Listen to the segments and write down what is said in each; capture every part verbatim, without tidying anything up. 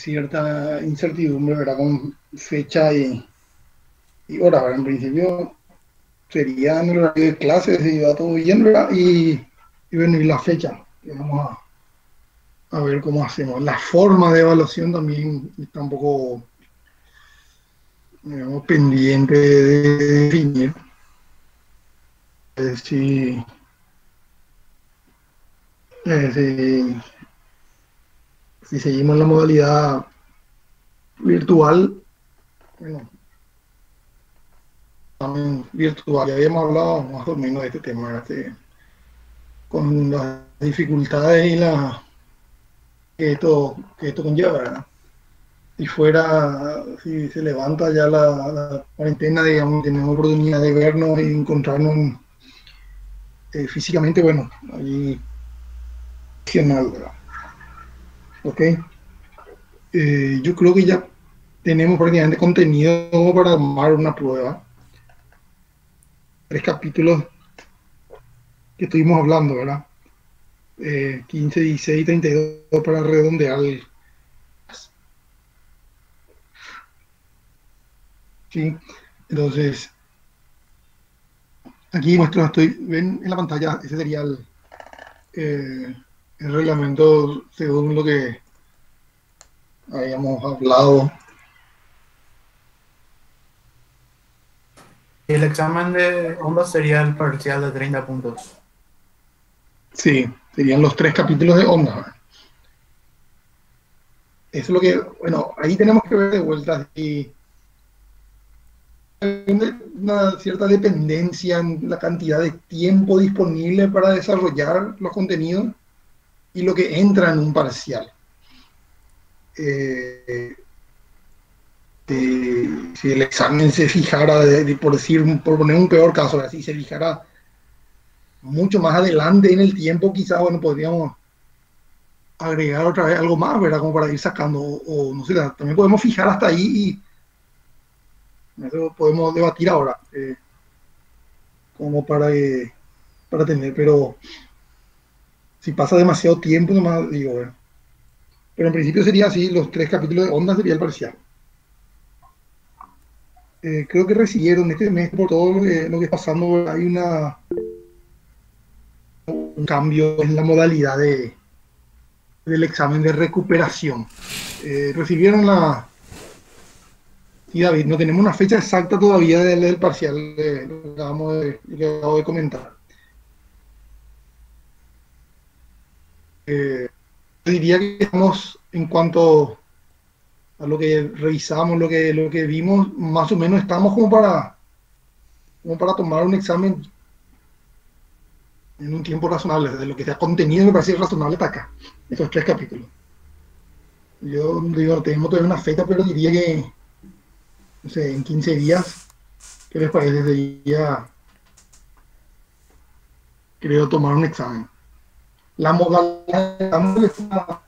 cierta incertidumbre, ¿verdad? Con fecha y, y hora, ¿verdad? En principio sería en el horario de clases y va todo bien, ¿verdad? Y, y bueno, y la fecha, que vamos a, a ver cómo hacemos. La forma de evaluación también está un poco, digamos, pendiente de definir. Eh, si, eh, si, si seguimos la modalidad virtual, bueno, también virtual, ya habíamos hablado más o menos de este tema, ¿verdad? Que con las dificultades y la, que esto, que esto conlleva, ¿verdad? Si fuera, si se levanta ya la, la cuarentena, digamos, tenemos oportunidad de vernos y encontrarnos eh, físicamente, bueno, ahí, genial, ¿verdad? ¿Ok? Eh, yo creo que ya tenemos prácticamente contenido para armar una prueba. Tres capítulos que estuvimos hablando, ¿verdad? Eh, quince, dieciséis, treinta y dos para redondear, el- ¿sí? Entonces, aquí muestro, estoy, ven en la pantalla, ese sería el, eh, el reglamento según lo que habíamos hablado. Y el examen de onda sería el parcial de treinta puntos. Sí, serían los tres capítulos de Onda. Eso es lo que, bueno, ahí tenemos que ver de vuelta si hay una, una cierta dependencia en la cantidad de tiempo disponible para desarrollar los contenidos y lo que entra en un parcial. Eh, de- si el examen se fijara, de- de- por decir, por poner un peor caso, así se fijara mucho más adelante en el tiempo, quizás, bueno, podríamos agregar otra vez algo más, ¿verdad? Como para ir sacando, o, o no sé, también podemos fijar hasta ahí y eso podemos debatir ahora, eh, como para, eh, para tener, pero si pasa demasiado tiempo, nomás digo, bueno. Pero en principio sería así, los tres capítulos de Onda sería el parcial. Eh, creo que recibieron este mes por todo lo que, lo que está pasando, hay una, un cambio en la modalidad de, del examen de recuperación. Eh, recibieron la... Sí, David, no tenemos una fecha exacta todavía del, del parcial, de, lo que acabamos de, lo que acabo de comentar. Eh, diría que estamos en cuanto a lo que revisamos, lo que, lo que vimos, más o menos estamos como para, como para tomar un examen en un tiempo razonable, de lo que sea contenido me parece razonable para acá, esos tres capítulos. Yo digo, no tenemos todavía una fecha, pero diría que, no sé, en quince días, ¿qué les parece? Sería, creo, tomar un examen. La modalidad,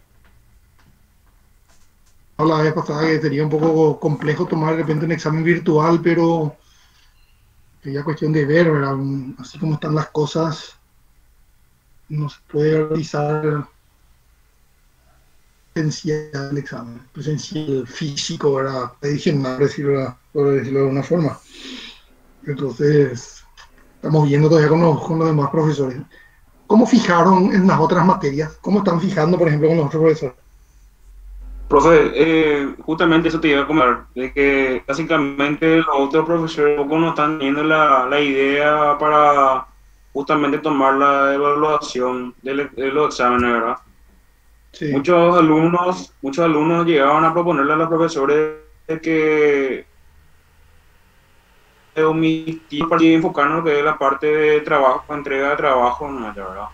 la vez pasada que sería un poco complejo tomar de repente un examen virtual, pero sería cuestión de ver, ¿verdad? Así como están las cosas, no se puede realizar presencial el examen, presencial físico, ¿verdad? Tradicional, por decirlo, por decirlo de alguna forma. Entonces, estamos viendo todavía con los, con los demás profesores. ¿Cómo fijaron en las otras materias? ¿Cómo están fijando, por ejemplo, con los otros profesores? Profe, eh, justamente eso te iba a comentar, de que básicamente los otros profesores poco no están teniendo la, la idea para justamente tomar la evaluación de, de los exámenes, ¿verdad? Sí, Muchos alumnos, muchos alumnos llegaban a proponerle a los profesores de que omitir para enfocarnos en lo que es la parte de trabajo, entrega de trabajo, ¿no? ¿Verdad?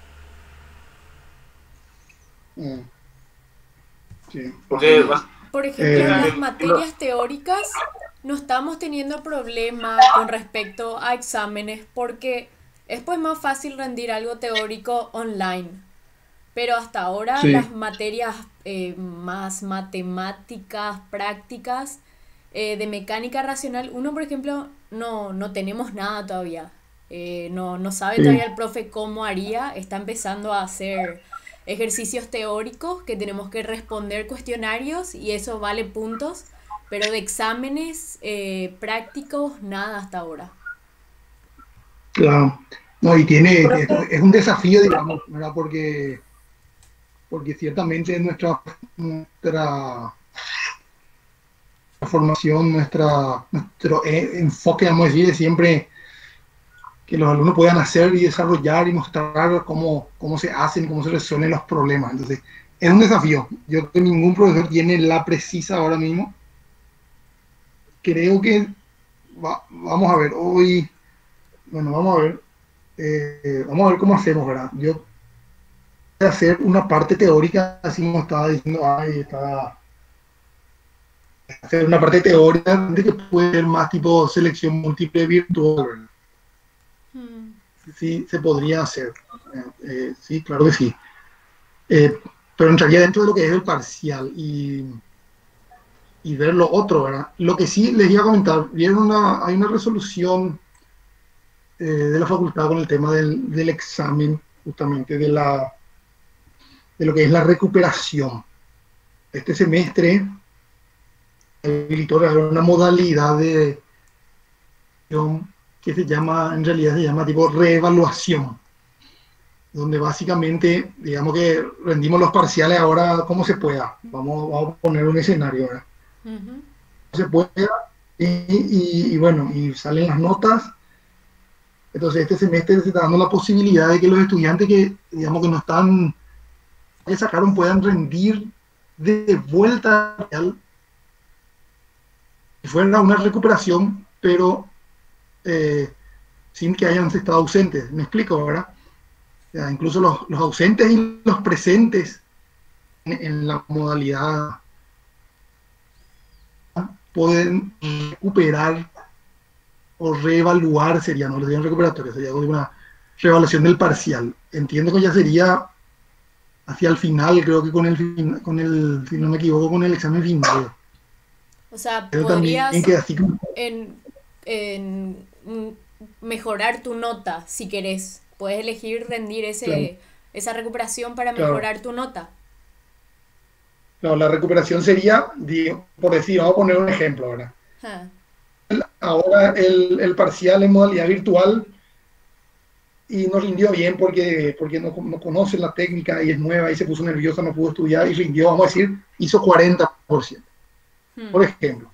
mm, sí. Porque Y, por ejemplo, Eh, las básicamente, materias teóricas no estamos teniendo problema con respecto a exámenes porque es pues más fácil rendir algo teórico online. Pero hasta ahora sí, las materias eh, más matemáticas, prácticas, eh, de mecánica racional, uno por ejemplo no, no tenemos nada todavía. Eh, no, no sabe sí, todavía el profe cómo haría, está empezando a hacer ejercicios teóricos que tenemos que responder cuestionarios y eso vale puntos, pero de exámenes eh, prácticos, nada hasta ahora. Claro. No, y tiene, es, es un desafío, digamos, ¿verdad? Porque, porque ciertamente nuestra, nuestra formación, nuestra, nuestro eh, enfoque, vamos a decir, es siempre que los alumnos puedan hacer y desarrollar y mostrar cómo, cómo se hacen, cómo se resuelven los problemas. Entonces, es un desafío. Yo creo que ningún profesor tiene la precisa ahora mismo. Creo que va, vamos a ver, hoy, bueno, vamos a ver, eh, vamos a ver cómo hacemos, ¿verdad? Yo voy a hacer una parte teórica, así como estaba diciendo, ahí está, hacer una parte teórica de que puede ser más tipo selección múltiple virtual, ¿verdad? Hmm. Sí, se podría hacer, eh, eh, sí, claro que sí, eh, pero entraría dentro de lo que es el parcial y, y ver lo otro, ¿verdad? Lo que sí les iba a comentar, vieron una, hay una resolución eh, de la facultad con el tema del, del examen, justamente de, la, de lo que es la recuperación. Este semestre habilitó una modalidad de que se llama, en realidad se llama tipo reevaluación, donde básicamente, digamos que rendimos los parciales ahora como se pueda. Vamos, vamos a poner un escenario ahora. Ujú. Se pueda y, y, y bueno, y salen las notas. Entonces este semestre se está dando la posibilidad de que los estudiantes que, digamos que no están, que sacaron, puedan rendir de vuelta al si fuera una recuperación, pero eh, sin que hayan estado ausentes. ¿Me explico, verdad? O sea, incluso los, los ausentes y los presentes en, en la modalidad pueden recuperar o reevaluar, sería, no les digan recuperatorio, sería una reevaluación del parcial. Entiendo que ya sería hacia el final, creo que con el, con el si no me equivoco, con el examen final. O sea, Pero también podrías que así como, en, en, mm, mejorar tu nota si querés. Puedes elegir rendir ese, claro, esa recuperación para claro, mejorar tu nota. claro, la recuperación sería, digo, por decir, vamos a poner un ejemplo ahora. Ah, Ahora el, el parcial en modalidad virtual y no rindió bien porque, porque no, no conoce la técnica y es nueva y se puso nerviosa, no pudo estudiar y rindió, vamos a decir, hizo cuarenta por ciento. hmm, Por ejemplo,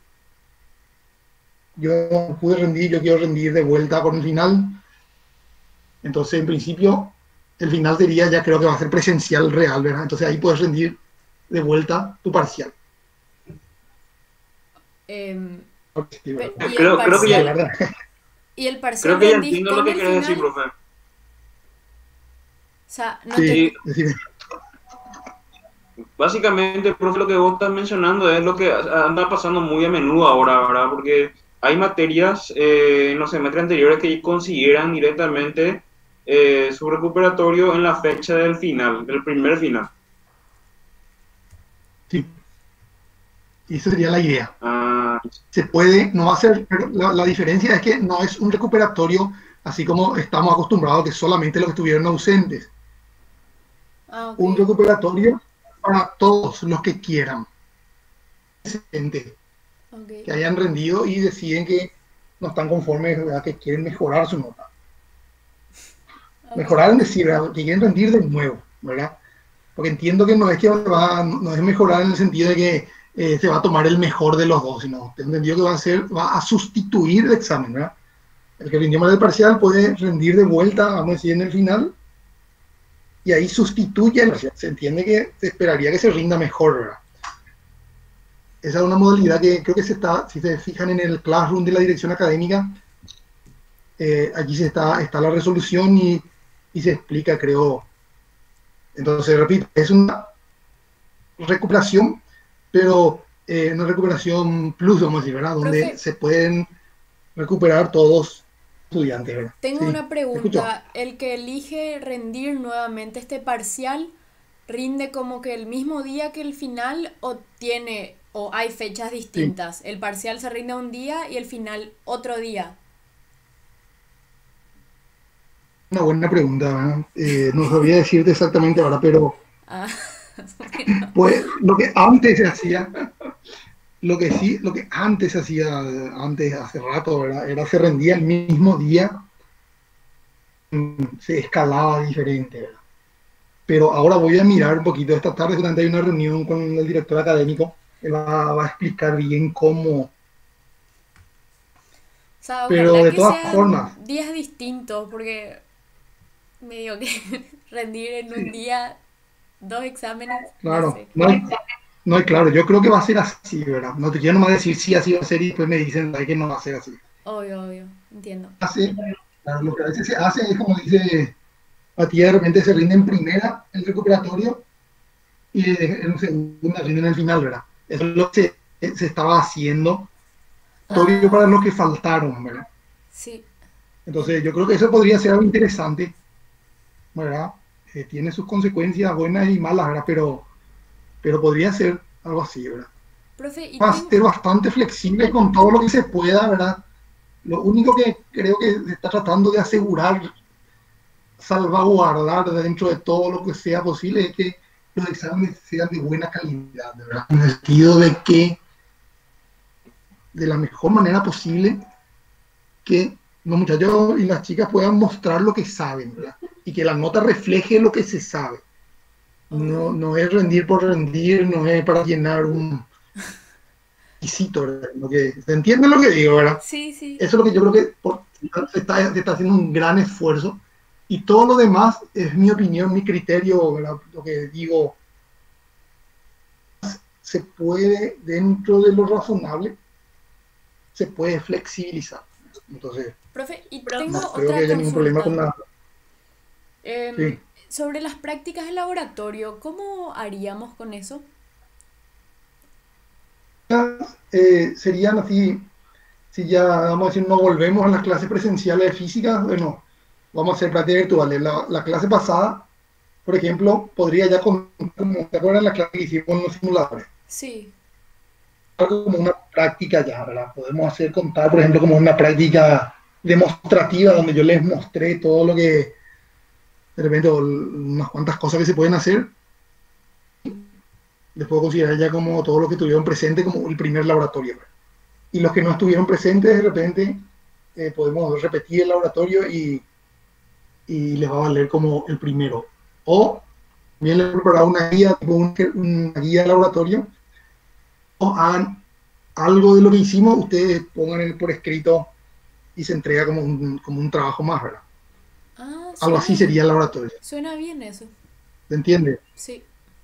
yo pude rendir, yo quiero rendir de vuelta con el final. Entonces, en principio, el final sería, ya creo que va a ser presencial real, ¿verdad? Entonces ahí puedes rendir de vuelta tu parcial. em, Sí, pe- ¿verdad? y el Creo, creo que Sí, ya, parcial, ¿verdad? y el creo parcial que ya rendís entiendo lo con que el querés decir, final. O profe. sea, no te... Sí, Sí, decime. básicamente, profe, lo que vos estás mencionando es lo que anda pasando muy a menudo ahora, ¿verdad? Porque hay materias eh, en los semestres anteriores que consideran directamente eh, su recuperatorio en la fecha del final, del primer final. Sí, y esa sería la idea. Ah, Se puede, no va a ser, pero la, la diferencia es que no es un recuperatorio así como estamos acostumbrados, que solamente los que estuvieron ausentes. Ah, ok. Un recuperatorio para todos los que quieran, gente, Ok, que hayan rendido y deciden que no están conformes, ¿verdad? Que quieren mejorar su nota. ok. Mejorar en decir, ¿verdad? Que quieren rendir de nuevo, ¿verdad? Porque entiendo que no es que va, no es mejorar en el sentido de que eh, se va a tomar el mejor de los dos, sino tengo entendido que va a ser, va a sustituir el examen, ¿verdad? El que rindió mal el parcial puede rendir de vuelta, vamos a decir, en el final, y ahí sustituye el parcial. Se entiende que se esperaría que se rinda mejor, ¿verdad? Esa es una modalidad que creo que se está, si se fijan en el Classroom de la dirección académica, eh, allí se está, está la resolución y, y se explica, creo. Entonces, repito, es una recuperación, pero eh, una recuperación plus, vamos a decir, ¿verdad? Donde Profe, se pueden recuperar todos los estudiantes, ¿verdad? tengo Sí, una ¿me escuchó? pregunta. ¿El que elige rendir nuevamente este parcial rinde como que el mismo día que el final o tiene o hay fechas Sí, distintas? El parcial se rinde un día y el final otro día. una buena pregunta, ¿verdad? Eh, no sabría decirte exactamente ahora, pero Ah, bueno. Pues lo que antes se hacía, lo que sí, lo que antes se hacía, antes, hace rato, ¿verdad? Era se rendía el mismo día, mm, se escalaba diferente, ¿verdad? Pero ahora voy a mirar un poquito. Esta tarde durante hay una reunión con el director académico. Él va, va a explicar bien cómo. O sea, Pero ojalá de que todas formas, sean días distintos, porque medio que rendir en un sí, día dos exámenes, no claro. sé. No hay, no hay claro. Yo creo que va a ser así, ¿verdad? No te quiero nomás decir si así va a ser y después me dicen "Ay, que no va a ser así". Obvio, obvio, entiendo. Hace, claro, lo que a veces se hace es como dice Matías, de repente se rinde en primera el recuperatorio y en segunda rinde en el final, ¿verdad? Eso es lo que se, se estaba haciendo recuperatorio para los Ah, que faltaron, ¿verdad? sí, Entonces yo creo que eso podría ser algo interesante, ¿verdad? Eh, tiene sus consecuencias buenas y malas, ¿verdad? Pero, pero podría ser algo así, ¿verdad? profe, y Va a tengo, ser bastante flexible con todo lo que se pueda, ¿verdad? Lo único que creo que se está tratando de asegurar, salvaguardar dentro de todo lo que sea posible es que los exámenes sean de buena calidad, ¿verdad? En el sentido de que de la mejor manera posible que los muchachos y las chicas puedan mostrar lo que saben, ¿verdad? Y que la nota refleje lo que se sabe. No, obvio. no es rendir por rendir, no es para llenar un requisito, ¿verdad? Lo que, ¿se entiende lo que digo, verdad? Sí, sí. Eso es lo que yo creo que por, se, está, se está haciendo un gran esfuerzo. Y todo lo demás es mi opinión, mi criterio, ¿verdad? Lo que digo, se puede, dentro de lo razonable, se puede flexibilizar. Entonces, Profe, y no tengo creo que otra haya ningún problema con consulta. la... Em, Sí. sobre las prácticas de laboratorio, ¿cómo haríamos con eso? Eh, serían así, si ya, vamos a decir, no volvemos a las clases presenciales de física, bueno, vamos a hacer prácticas virtuales. La, la clase pasada, por ejemplo, podría ya, con, como, ¿te acuerdas la clase que hicimos en los simuladores? Sí. Algo como una práctica ya, ¿verdad? Podemos hacer contar, por ejemplo, como una práctica demostrativa donde yo les mostré todo lo que, de repente, unas cuantas cosas que se pueden hacer. Les puedo considerar ya como todo lo que tuvieron presente como el primer laboratorio, ¿verdad? Y los que no estuvieron presentes, de repente, eh, podemos repetir el laboratorio y, y les va a valer como el primero. O bien les he preparado una guía, tipo un, una guía de laboratorio, o hagan algo de lo que hicimos, ustedes pongan el por escrito y se entrega como un, como un trabajo más, ¿verdad? Ah, Algo así suena, sería el laboratorio. suena bien eso. ¿Se entiende? Sí.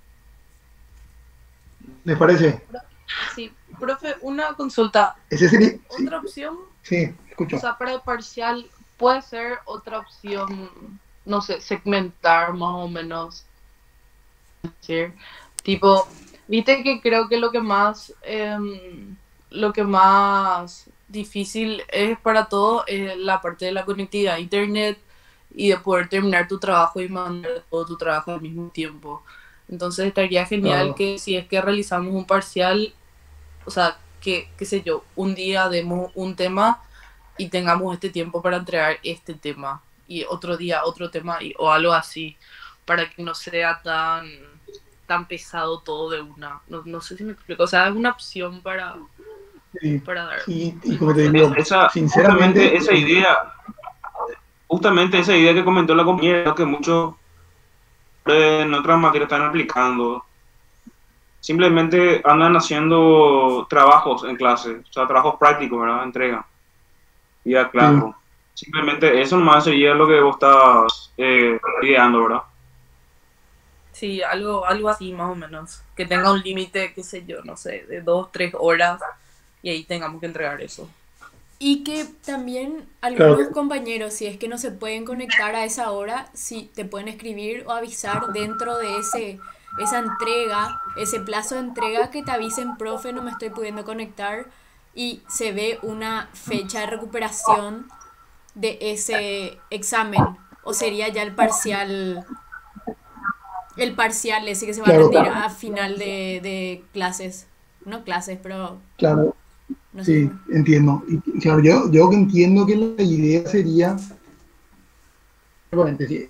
¿Les parece? Sí, profe, una consulta. Ese sería, sí, Otra opción, sí, o escucho. sea, para el parcial, puede ser otra opción, no sé, segmentar más o menos. Decir, tipo, viste que creo que lo que más, em, lo que más difícil es para todo es la parte de la conectividad a internet y de poder terminar tu trabajo y mandar todo tu trabajo al mismo tiempo. Entonces estaría genial Claro, que si es que realizamos un parcial, o sea, que, qué sé yo, un día demos un tema y tengamos este tiempo para entregar este tema y otro día otro tema y, o algo así, para que no sea tan, tan pesado todo de una. No, no sé si me explico, o sea, es una opción para, sí, para dar sí, y es como más te Es- digo, fácil. esa, justamente sinceramente, esa idea, justamente esa idea que comentó la compañera, que muchos en otras materias están aplicando, simplemente andan haciendo trabajos en clase, o sea, trabajos prácticos, ¿verdad? Entrega, vía sí, Classroom. Simplemente eso nomás sería lo que vos estás eh, ideando, ¿verdad? Sí, algo, algo así más o menos, que tenga un límite, qué sé yo, no sé, de dos, tres horas y ahí tengamos que entregar eso. Y que también claro algunos que compañeros, si es que no se pueden conectar a esa hora, sí te pueden escribir o avisar dentro de ese, esa entrega, ese plazo de entrega, que te avisen, profe, no me estoy pudiendo conectar, y se ve una fecha de recuperación de ese examen. O sería ya el parcial, el parcial ese que se va a claro, rendir a final de, de clases. No clases, pero claro, no sé si sí, me... entiendo. Y claro, yo, yo entiendo que la idea sería, obviamente, si,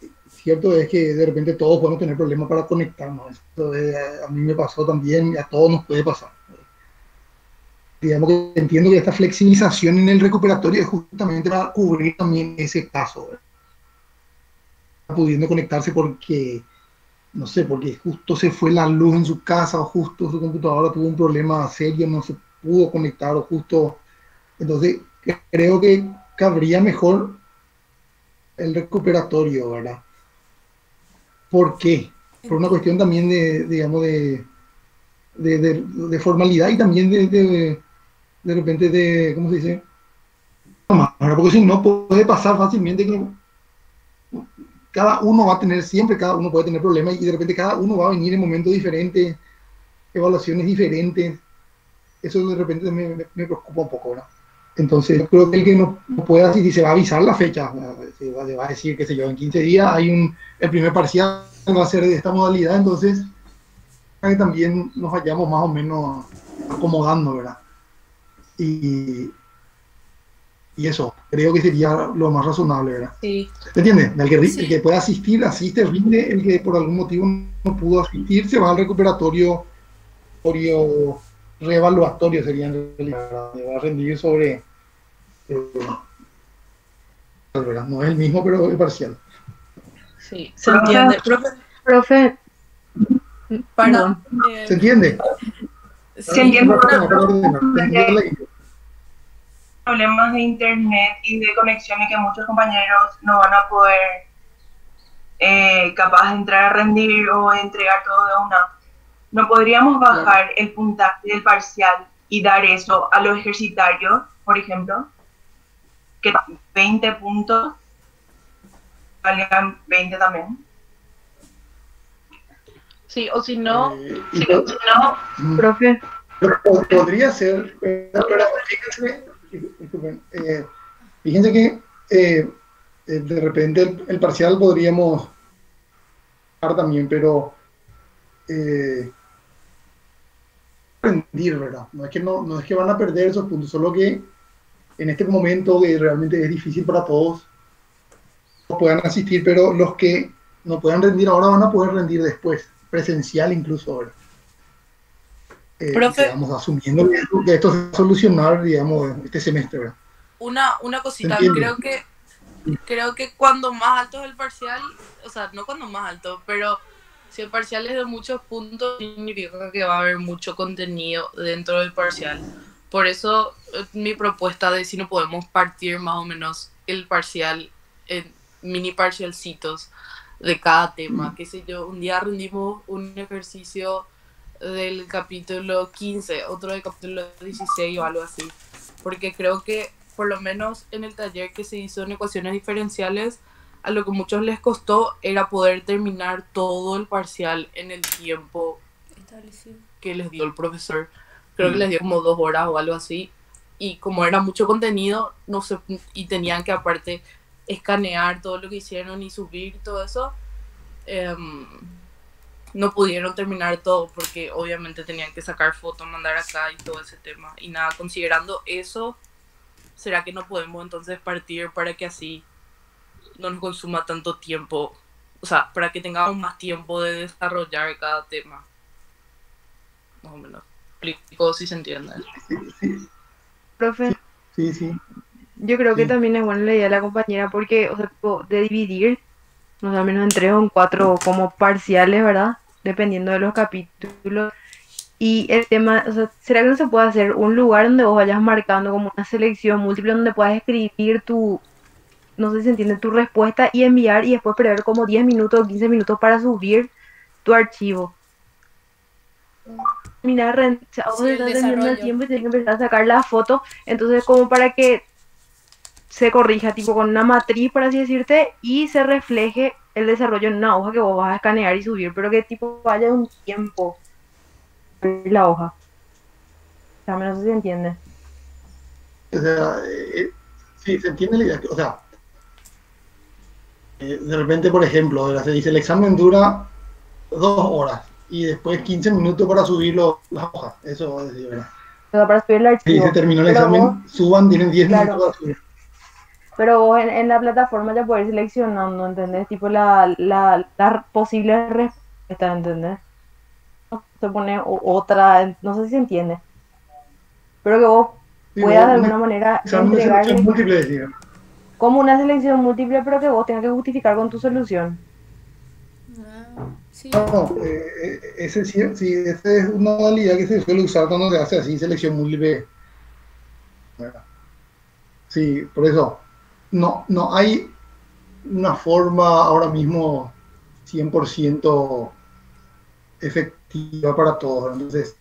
cierto es que de repente todos podemos tener problemas para conectarnos. Eso es, a mí me pasó también y a todos nos puede pasar. Digamos que entiendo que esta flexibilización en el recuperatorio es justamente para cubrir también ese caso, ¿verdad? Pudiendo conectarse porque, no sé, porque justo se fue la luz en su casa o justo su computadora tuvo un problema serio, no se pudo conectar o justo... Entonces, creo que cabría mejor el recuperatorio, ¿verdad? ¿Por qué? Por una cuestión también de, digamos, de, de, de, de formalidad y también de, de, de repente de, ¿cómo se dice? Porque si no puede pasar fácilmente que cada uno va a tener, siempre cada uno puede tener problemas y de repente cada uno va a venir en momentos diferentes, evaluaciones diferentes. Eso de repente me, me, me preocupa un poco, ¿verdad? Entonces, yo creo que el que no, no puede asistir, se va a avisar la fecha, se va, se va a decir, qué sé yo, en quince días hay un, el primer parcial va a ser de esta modalidad, entonces, para que también nos vayamos más o menos acomodando, ¿verdad? Y, y eso, creo que sería lo más razonable, ¿verdad? Sí. ¿Te entiendes? El que, Sí. el que pueda asistir, asiste, rinde, el que por algún motivo no pudo asistir, se va al recuperatorio, recuperatorio reevaluatorio sería en realidad, va a rendir sobre, eh, no es el mismo, pero es parcial. Sí, se entiende. Profe, profe, Para, ¿Se entiende? Se entiende Para- para ordenar, entender la idea. problemas de internet y de conexiones que muchos compañeros no van a poder eh, capaz de entrar a rendir o entregar todo de una. ¿No podríamos bajar el puntaje del parcial y dar eso a los ejercitarios, por ejemplo? Que veinte puntos valgan veinte también. sí, o si no, Eh, si, y po- si no, profe, pero po- podría ser, pero, pero fíjense, disculpen, eh, fíjense que eh, eh, de repente el, el parcial podríamos dar también, pero eh, rendir, ¿verdad? No es que no, no es que van a perder esos puntos, solo que en este momento que realmente es difícil para todos, no puedan asistir, pero los que no puedan rendir ahora van a poder rendir después, presencial incluso ahora. Eh, Profe. Digamos, asumiendo que, que esto se va a solucionar, digamos, este semestre, ¿verdad? Una, una cosita, Entiendo. creo que creo que cuando más alto es el parcial, o sea, no cuando más alto, pero si el parcial es de muchos puntos, significa que va a haber mucho contenido dentro del parcial. Por eso eh, mi propuesta de si no podemos partir más o menos el parcial en mini parcialcitos de cada tema, qué sé yo, un día rendimos un ejercicio del capítulo quince, otro del capítulo dieciséis o algo así, porque creo que por lo menos en el taller que se hizo en ecuaciones diferenciales, a lo que muchos les costó era poder terminar todo el parcial en el tiempo establecido. que les dio el profesor. Creo que les dio como dos horas o algo así, y como era mucho contenido, no sé, y tenían que aparte escanear todo lo que hicieron y subir todo eso, eh, no pudieron terminar todo porque obviamente tenían que sacar fotos, mandar acá y todo ese tema. Y nada, considerando eso, ¿será que no podemos entonces partir para que así no nos consuma tanto tiempo? O sea, para que tengamos más tiempo de desarrollar cada tema. Más o menos. Explico si se entiende. Sí, sí, profe, sí, sí. yo creo que Sí. también es buena la idea de la compañera porque, o sea, tipo, de dividir, no sé, al menos en tres o en cuatro como parciales, ¿verdad? Dependiendo de los capítulos. Y el tema, o sea, ¿será que no se puede hacer un lugar donde vos vayas marcando como una selección múltiple donde puedas escribir tu, no sé si se entiende, tu respuesta y enviar y después prever como diez minutos o quince minutos para subir tu archivo? Mira, ren- o sea, vos Sí, el estás teniendo el desarrollo. tiempo y tienes que empezar a sacar la foto, entonces como para que se corrija, tipo con una matriz, por así decirte, y se refleje el desarrollo en una hoja que vos vas a escanear y subir, pero que tipo vaya un tiempo la hoja. O sea, no sé si se entiende. O sea, eh, sí, se entiende la idea. O sea, eh, de repente, por ejemplo, ¿verdad? Se dice el examen dura dos horas y después quince minutos para subir los- las hojas. Eso es decir, ¿verdad? O sea, para subir el Si archivo. se terminó el Pero examen, vos- suban, tienen diez Claro. minutos para subir. Pero vos en, en la plataforma ya podés ir seleccionando, ¿entendés? Tipo la, la, las posibles respuestas, ¿entendés? Se pone o- otra, no sé si se entiende, pero que vos Digo, puedas de un alguna manera examen de selección entregarle múltiple, decía. como una selección múltiple, pero que vos tengas que justificar con tu solución. Ah, sí. No, eh, eh, ese sí, sí, esa es una modalidad que se suele usar cuando se hace así, selección múltiple, ¿verdad? Sí, por eso, no, no hay una forma ahora mismo cien por ciento efectiva para todos. Entonces,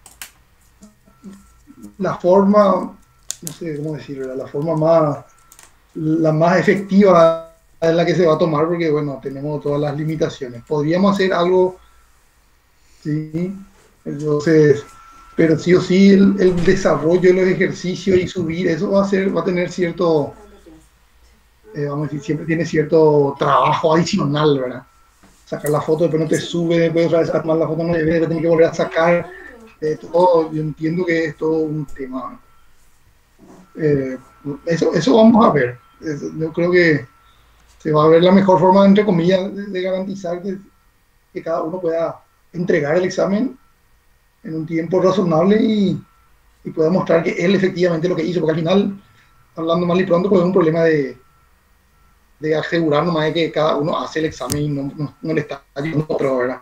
la forma, no sé cómo decirlo, la forma más, la más efectiva es la que se va a tomar porque, bueno, tenemos todas las limitaciones. Podríamos hacer algo, sí, entonces, pero sí o sí el, el desarrollo de los ejercicios y subir, eso va a ser, va a tener cierto, eh, vamos a decir, siempre tiene cierto trabajo adicional, ¿verdad? Sacar la foto, después no te sube, después otra vez sacar la foto, no le ve, después tienes que volver a sacar, eh, todo, yo entiendo que es todo un tema. Eh, eso, eso vamos a ver. Es- yo creo que se va a ver la mejor forma, entre comillas, de, de garantizar que, que cada uno pueda entregar el examen en un tiempo razonable y, y pueda mostrar que él efectivamente lo que hizo, porque al final, hablando mal y pronto, pues es un problema de, de asegurar nomás de que cada uno hace el examen y no, no, no le está ayudando a otro, ¿verdad?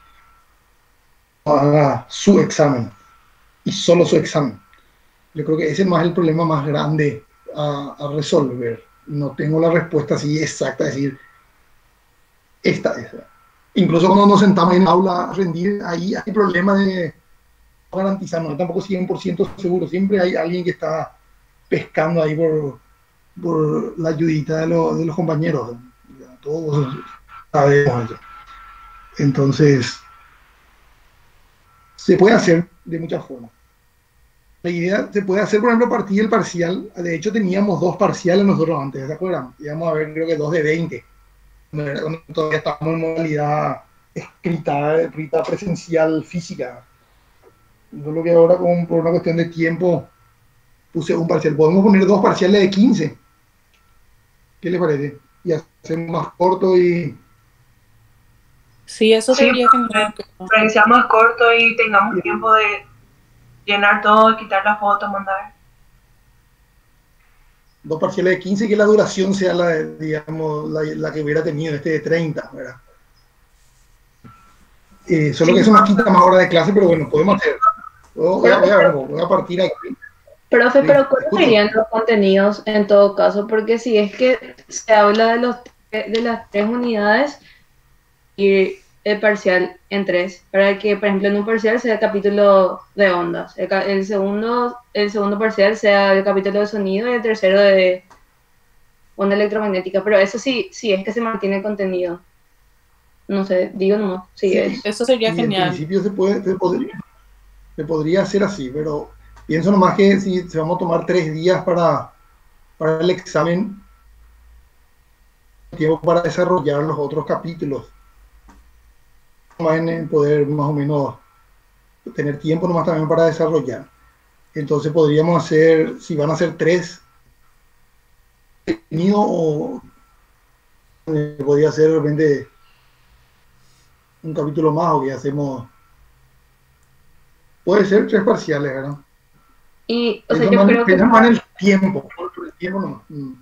Haga su examen y solo su examen. Yo creo que ese es más el problema más grande a, a resolver. No tengo la respuesta así exacta, es decir, esta es. Incluso cuando nos sentamos en el aula a rendir, ahí hay problema de garantizar, no tampoco cien por ciento seguro, siempre hay alguien que está pescando ahí por, por la ayudita de, lo, de los compañeros. Ya, todos sabemos eso. Entonces, se puede hacer de muchas formas. La idea se puede hacer, por ejemplo, a partir del parcial. De hecho, teníamos dos parciales nosotros antes, ¿se acuerdan? Íbamos a ver, creo que dos de veinte. Cuando todavía estábamos en modalidad escrita, escrita presencial física. Solo que ahora, con, por una cuestión de tiempo, puse un parcial. Podemos poner dos parciales de quince. ¿Qué les parece? Y hacemos más corto y, Sí, eso Sí, sería genial. para que sea más corto y tengamos y tiempo de llenar todo, quitar la foto, mandar. dos parciales de quince y que la duración sea la, de, digamos, la, la que hubiera tenido este de treinta, ¿verdad? Eh, solo Sí, que eso nos quita más horas de clase, pero bueno, podemos hacer. Voy a, voy a, ver, voy a partir aquí. Profe, Sí, pero ¿cuáles escucho. serían los contenidos en todo caso? Porque si es que se habla de los de las tres unidades y el parcial en tres, para que, por ejemplo, en un parcial sea el capítulo de ondas, el, ca- el segundo, el segundo parcial sea el capítulo de sonido y el tercero de onda electromagnética, pero eso sí, sí es que se mantiene el contenido. No sé, digo nomás, sí, Sí, es. Eso sería y en genial. principio se, puede, se, podría, se podría hacer así, pero pienso nomás que si, si vamos a tomar tres días para, para el examen, tiempo para desarrollar los otros capítulos, más en, en poder más o menos tener tiempo nomás también para desarrollar. Entonces podríamos hacer, si van a ser tres, contenido o eh, podría ser de repente un capítulo más o que hacemos, puede ser tres parciales, ¿verdad? Y, o sea, Piensa yo más, creo que piensa más en el tiempo, por el tiempo nomás. Mm.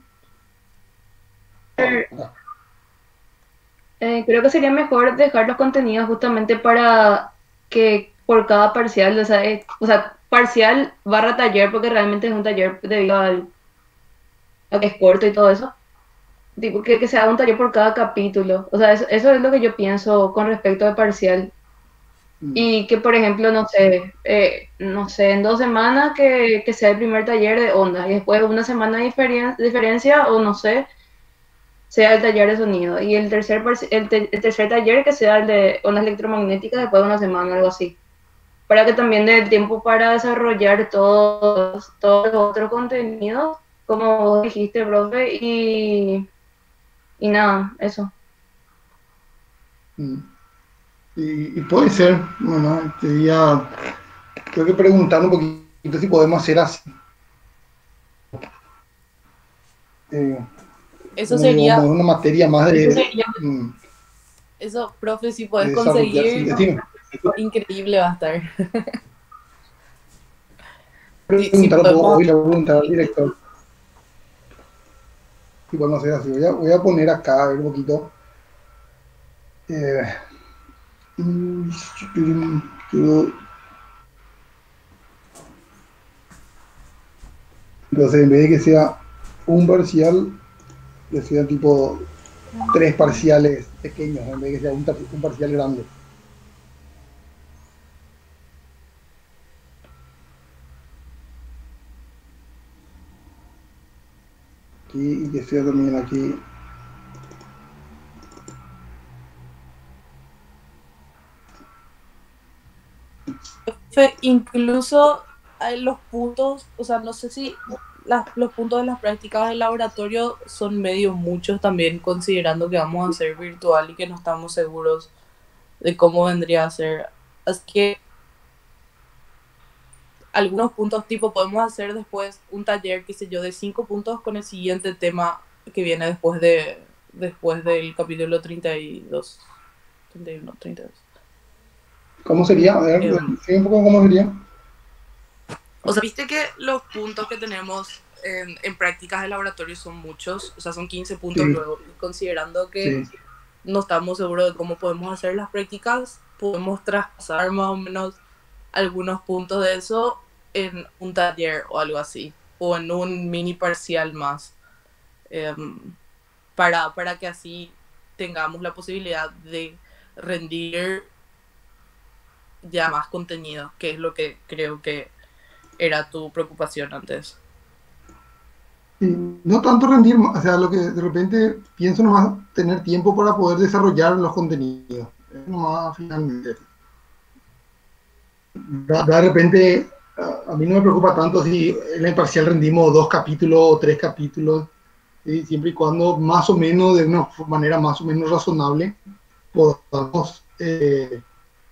Ah, Eh, creo que sería mejor dejar los contenidos justamente para que por cada parcial, o sea, eh, o sea, parcial barra taller, porque realmente es un taller debido al, a que es corto y todo eso, tipo, que, que se haga un taller por cada capítulo. O sea, eso, eso es lo que yo pienso con respecto al parcial. mm. Y que, por ejemplo, no sé, eh, no sé, en dos semanas que, que sea el primer taller de onda y después una semana de diferen- diferencia o no sé, sea el taller de sonido. Y el tercer, parci- el, te- el tercer taller que sea el de ondas electromagnéticas después de una semana, algo así. Para que también dé tiempo para desarrollar todos, todos los otros contenidos, como vos dijiste, profe, y, y nada, eso. Mm. Y, y puede ser, bueno, este, ya tengo que preguntar un poquito si podemos hacer así. eh, Eso como, sería, como una materia más de, Eso sería, mm, eso, profe, si de podés desarrollar, sí, conseguir, decime. increíble va a estar. Si, si Preguntar, puedo, podemos, hoy le voy a preguntar al director si podemos hacer así. Voy a, voy a poner acá, a ver un poquito. Eh, mm, entonces, en vez de que sea un parcial, que sea tipo tres parciales pequeños, en vez de que sea un, tar- un parcial grande. Aquí, y que sea también aquí. profe, incluso eh, los puntos, o sea, no sé si las- los puntos de las prácticas del laboratorio son medio muchos también, considerando que vamos a hacer virtual y que no estamos seguros de cómo vendría a ser. Así que algunos puntos tipo podemos hacer después un taller, qué sé yo, de cinco puntos con el siguiente tema que viene después de después del capítulo treinta y dos, treinta y uno, treinta y dos. ¿Cómo sería? A ver, Em, sí, un poco cómo sería. o sea, viste que los puntos que tenemos en, en prácticas de laboratorio son muchos, o sea, son quince puntos Sí, luego, y considerando que sí. no estamos seguros de cómo podemos hacer las prácticas, podemos traspasar más o menos algunos puntos de eso en un taller o algo así, o en un mini parcial más, em, para, para que así tengamos la posibilidad de rendir ya más contenido, que es lo que creo que era tu preocupación antes. Sí, no tanto rendir, o sea, lo que de repente pienso nomás tener tiempo para poder desarrollar los contenidos. Es nomás finalmente. De, de repente, a, a mí no me preocupa tanto si en el parcial rendimos dos capítulos o tres capítulos, ¿sí? Siempre y cuando más o menos, de una manera más o menos razonable, podamos eh,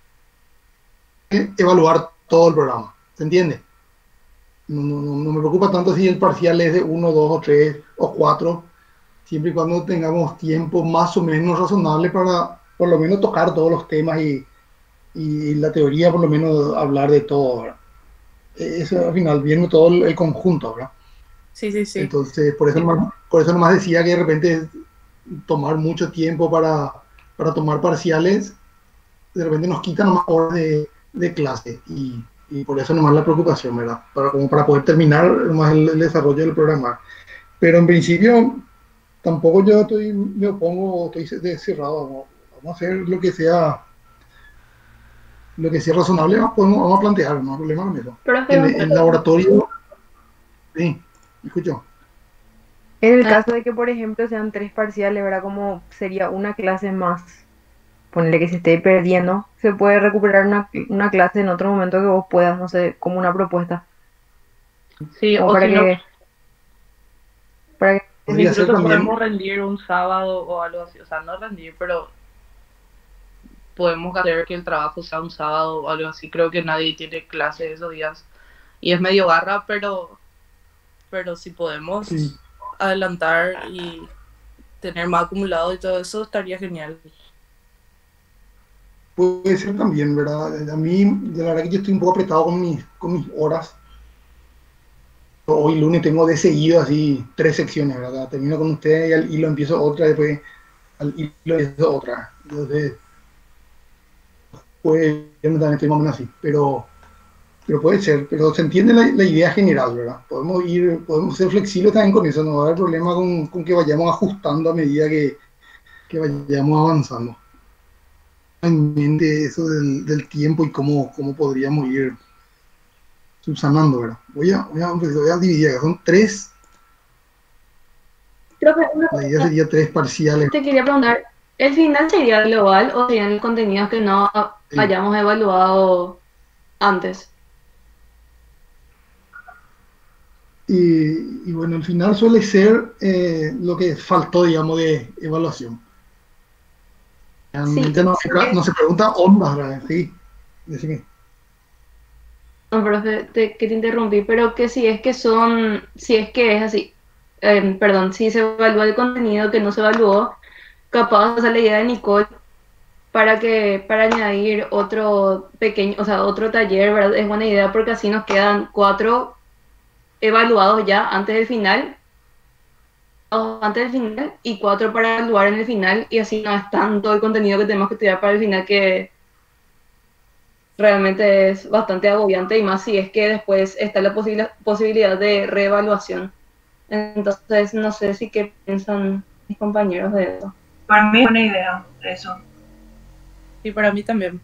evaluar todo el programa. ¿Se entiende? No, no, no, no me preocupa tanto si el parcial es de uno, dos o tres o cuatro, siempre y cuando tengamos tiempo más o menos razonable para por lo menos tocar todos los temas y, y la teoría por lo menos hablar de todo, ¿verdad? Eso al final viendo todo el, el conjunto, ¿verdad? Sí, sí, sí. Entonces por eso nomás, por eso nomás decía que de repente tomar mucho tiempo para, para tomar parciales de repente nos quita nomás horas de, de clase y, y por eso nomás la preocupación, ¿verdad? Para, como para poder terminar más el, el desarrollo del programa. Pero en principio tampoco yo estoy, me opongo, estoy de- cerrado, vamos, vamos a hacer lo que sea, lo que sea razonable, vamos, podemos- vamos a plantear, no hay problema con eso. profe, En una el pregunta. laboratorio, sí, ¿me escucho? En el Ah, caso de que, por ejemplo, sean tres parciales, ¿verdad? Como sería una clase más, ponerle que se esté perdiendo, se puede recuperar una, una clase en otro momento que vos puedas, no sé, como una propuesta, Sí, como o para si no, que, para que, Podría ser incluso también, podemos rendir un sábado o algo así. O sea, no rendir, pero podemos hacer que el trabajo sea un sábado o algo así. Creo que nadie tiene clase esos días. Y es medio garra, pero, pero si sí, podemos adelantar y tener más acumulado y todo eso, estaría genial. puede ser también, ¿verdad? A mí, la verdad que yo estoy un poco apretado con mis, con mis horas. Hoy lunes tengo de seguido así tres secciones, ¿verdad? Termino con ustedes y al hilo empiezo otra, después al hilo empiezo otra. Entonces, pues yo también estoy más o menos así, pero, pero puede ser, pero se entiende la, la idea general, ¿verdad? Podemos ir, podemos ser flexibles también con eso, no va a haber problema con, con que vayamos ajustando a medida que, que vayamos avanzando. En mente eso del, del tiempo y cómo, cómo podríamos ir subsanando, ¿verdad? Voy a, voy a, voy a dividir, son tres, Profe, una la idea pregunta. sería tres parciales. Te quería preguntar, ¿el final sería global o serían contenidos que no Sí. hayamos evaluado antes? Y, y bueno, al final suele ser eh, lo que faltó, digamos, de evaluación. Sí, Realmente no, se pre- porque, no se pregunta ondas, ¿verdad? Sí, decime. no, profe, te, que te interrumpí, pero que si es que son, si es que es así, eh, perdón, si se evalúa el contenido que no se evaluó, capaz, o sea, la idea de Nicole para que, para añadir otro pequeño, o sea, otro taller, ¿verdad? Es buena idea porque así nos quedan cuatro evaluados ya antes del final, dos antes del final y cuatro para evaluar en el final, y así no es tanto el contenido que tenemos que estudiar para el final, que realmente es bastante agobiante, y más si es que después está la posibil- posibilidad de reevaluación. Entonces, no sé si qué piensan mis compañeros de eso. Para mí es una idea eso. Y para mí también.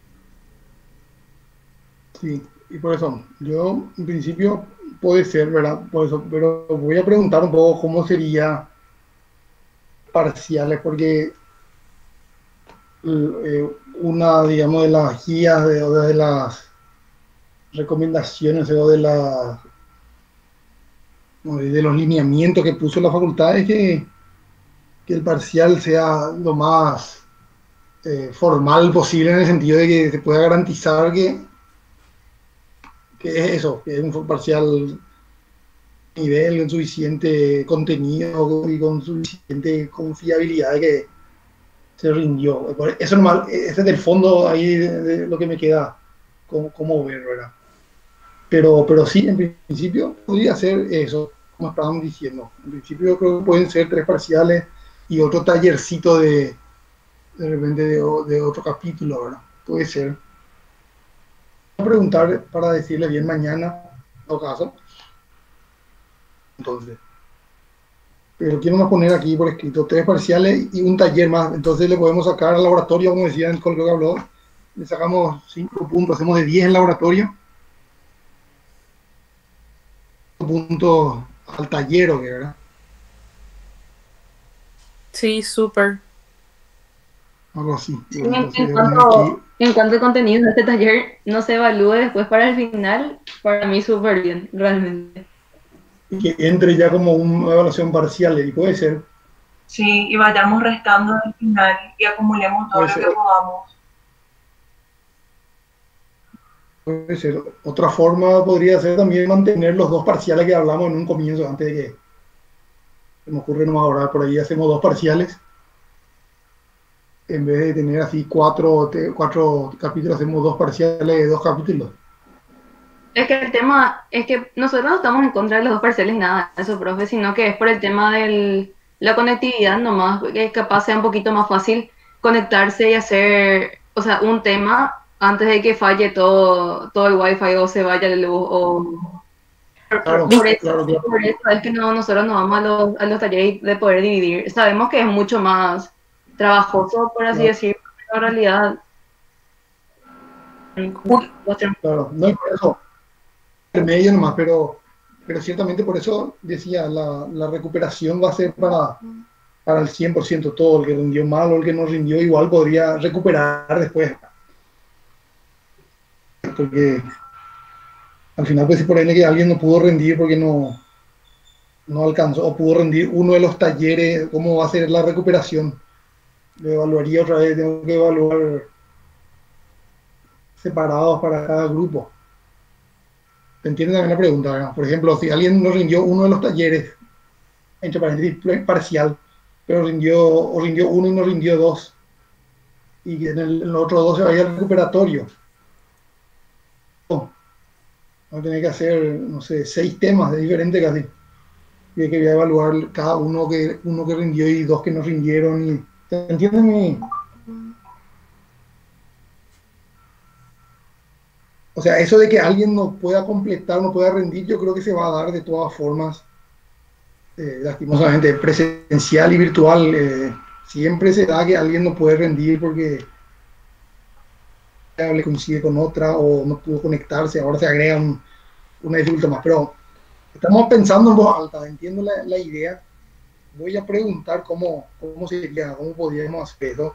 Sí, y por eso, yo en principio puede ser, ¿verdad? Por eso, pero voy a preguntar un poco cómo sería parciales, porque eh, una, digamos, de las guías de, o de las recomendaciones o de, la, de los lineamientos que puso la facultad es que, que el parcial sea lo más eh, formal posible, en el sentido de que se pueda garantizar que, que es eso, que es un parcial nivel, con suficiente contenido y con suficiente confiabilidad de que se rindió. Eso nomás, ese es del fondo ahí de, de lo que me queda como, como ver, ¿verdad? Pero, pero sí, en principio podría ser eso, como estábamos diciendo. En principio creo que pueden ser tres parciales y otro tallercito de, de repente de, de otro capítulo, ¿verdad? Puede ser. Voy a preguntar para decirle bien mañana, en todo caso. Entonces, pero quiero más poner aquí por escrito tres parciales y un taller más. Entonces le podemos sacar al laboratorio, como decía en el código que habló, le sacamos cinco puntos, hacemos de diez en laboratorio, puntos al taller, ¿o qué, verdad? Sí, súper. Algo así. Sí, Bueno, en, entonces en voy a poner cuanto, aquí. en cuanto al contenido de este taller no se evalúe después para el final, para mí súper bien, realmente. Y que entre ya como una evaluación parcial, y puede ser. Sí, y vayamos restando al final y acumulemos todo Puede lo ser. que podamos. Puede ser. Otra forma podría ser también mantener los dos parciales que hablamos en un comienzo, antes de que se me ocurre nomás ahora, por ahí hacemos dos parciales. En vez de tener así cuatro, te- cuatro capítulos, hacemos dos parciales de dos capítulos. Es que el tema es que nosotros no estamos en contra de los dos parciales, nada, eso, profe, sino que es por el tema de la conectividad nomás, que capaz sea un poquito más fácil conectarse y hacer, o sea, un tema antes de que falle todo, todo el wifi o se vaya la luz. O... Claro, Por eso, claro, claro. por eso es que no, nosotros no vamos a los, a los talleres de poder dividir. Sabemos que es mucho más trabajoso, por así Claro. decirlo, pero en realidad... Claro, no es por eso, el medio nomás, pero, pero ciertamente por eso decía, la, la recuperación va a ser para, para el cien por ciento, todo el que rindió mal o el que no rindió igual podría recuperar después. Porque al final puede ser por ahí que alguien no pudo rendir porque no, no alcanzó, o pudo rendir uno de los talleres, ¿cómo va a ser la recuperación? Lo evaluaría otra vez, tengo que evaluar separados para cada grupo. ¿Te entiendes también la pregunta, verdad? Por ejemplo, si alguien no rindió uno de los talleres, entre paréntesis, parcial, pero rindió, o rindió uno y no rindió dos, y en el, en los otros dos se vaya al recuperatorio, va a tener que hacer, no sé, seis temas de diferentes casi, y hay que evaluar cada uno que, uno que rindió y dos que no rindieron. Y, ¿te entiendes mi? O sea, eso de que alguien no pueda completar, no pueda rendir, yo creo que se va a dar de todas formas, eh, lastimosamente, presencial y virtual. Eh, siempre se da que alguien no puede rendir porque le coincide con otra o no pudo conectarse, ahora se agrega un, una dificultad más. Pero estamos pensando en voz alta, entiendo la, la idea. Voy a preguntar cómo, cómo sería, cómo podríamos hacer eso.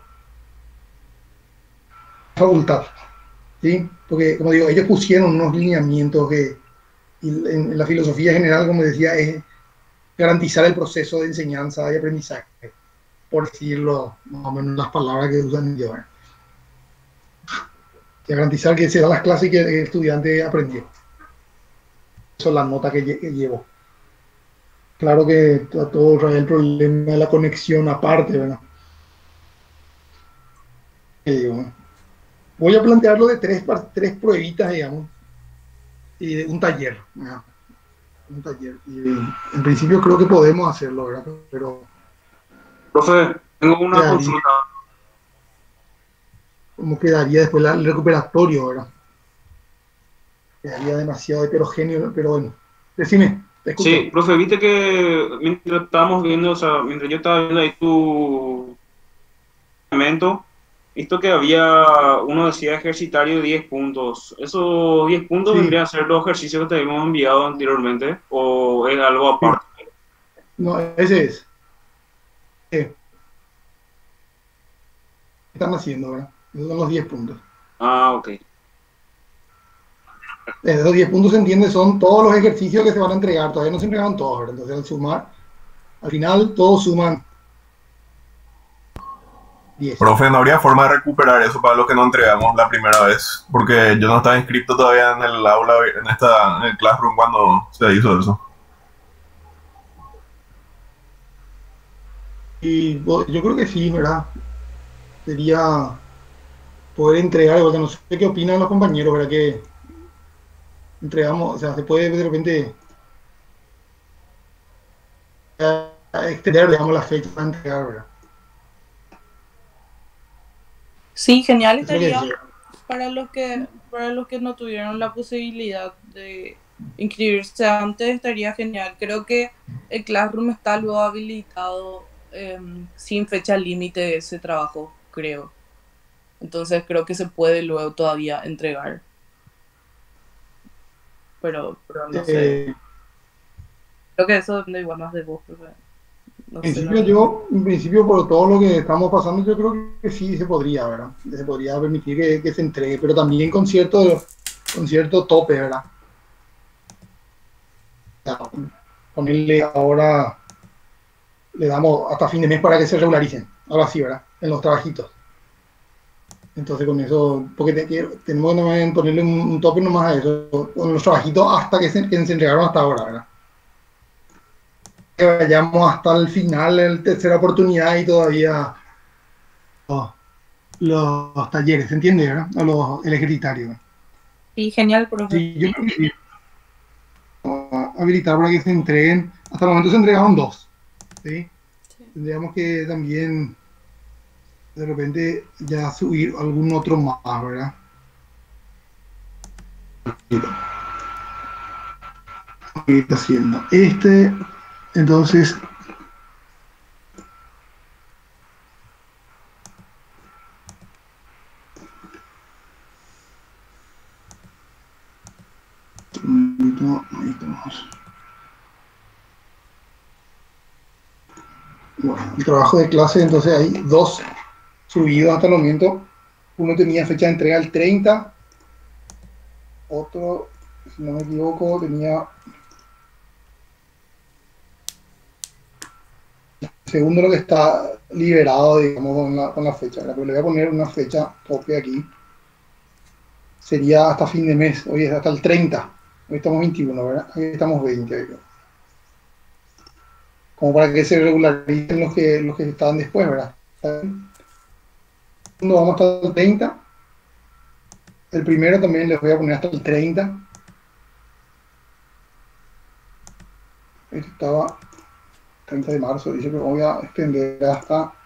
Facultad. ¿Sí? Porque, como digo, ellos pusieron unos lineamientos que y en, en la filosofía general, como decía, es garantizar el proceso de enseñanza y aprendizaje, por decirlo más o menos las palabras que usan ellos. Y garantizar que se dan las clases y que el estudiante aprendió. Eso es la nota que, que llevo. claro que está todo el problema de la conexión aparte, ¿verdad? ¿Qué digo? Voy a plantearlo de tres, par- tres pruebitas, digamos, y de un taller, ¿verdad? Un taller. Y en principio creo que podemos hacerlo, ¿verdad? Pero Profe, tengo una quedaría, consulta. ¿cómo quedaría después la- el recuperatorio, ¿verdad? Quedaría demasiado heterogéneo, pero bueno, decime, te Sí, escucho. profe, viste que mientras estábamos viendo, o sea, mientras yo estaba viendo ahí tu momento, visto que había, uno decía ejercitario de diez puntos. ¿Esos diez puntos Sí, vendrían a ser los ejercicios que te habíamos enviado anteriormente o es algo sí, aparte? no, ese es. Eh, ¿Qué están haciendo, verdad? Esos son los diez puntos. Ah, ok. Eh, Esos diez puntos se entiende, son todos los ejercicios que se van a entregar, todavía no se entregaron todos, ¿verdad? Entonces al sumar, al final todos suman diez. Profe, ¿no habría forma de recuperar eso para los que no entregamos la primera vez? Porque yo no estaba inscrito todavía en el aula, en esta, en el classroom cuando se hizo eso. Y bo- yo creo que sí, ¿verdad? Sería poder entregar, igual que no sé qué opinan los compañeros, ¿verdad? Que entregamos, o sea, se puede de repente eh, extender, digamos, la fecha para entregar, ¿verdad? Sí, genial Eso es lo que estaría decía. para los que, para los que no tuvieron la posibilidad de inscribirse antes, estaría genial. Creo que el Classroom está luego habilitado em, sin fecha límite de ese trabajo, creo. Entonces creo que se puede luego todavía entregar. Pero, pero no sé. Eh, Creo que eso depende igual más de vos, porque no En sé la principio verdad. yo, en principio por todo lo que estamos pasando, yo creo que sí se podría, ¿verdad? Se podría permitir que, que se entregue, pero también con cierto, con cierto tope, ¿verdad? O sea, ponerle ahora, le damos hasta fin de mes para que se regularicen, algo así, ¿verdad? En los trabajitos. Entonces con eso, porque te- que- tenemos que también ponerle un, un tope nomás a eso, con los trabajitos hasta que se, que se entregaron hasta ahora, ¿verdad? Que vayamos hasta el final, la tercera oportunidad y todavía los, los talleres, ¿se entiende, verdad? O los, el ejercitario. Sí, genial, profe. Sí, yo creo que sí. Vamos a habilitar para que se entreguen. Hasta el momento se entregaron dos. ¿Sí? Sí. Tendríamos que también de repente ya subir algún otro más, ¿verdad? Está haciendo este, entonces ahí estamos. Bueno, el trabajo de clase, entonces hay dos subidos hasta el momento. Uno tenía fecha de entrega el treinta, otro, si no me equivoco, tenía el segundo lo que está liberado, digamos, con la, con la fecha, ¿verdad? Pero le voy a poner una fecha tope aquí. Sería hasta fin de mes, hoy es hasta el treinta, hoy estamos veintiuno, ¿verdad? Aquí estamos veinte. Ahí. Como para que se regularicen los que, los que estaban después, ¿verdad? Segundo vamos hasta el treinta. El primero también les voy a poner hasta el treinta. Este estaba treinta de marzo, dice que voy a extender hasta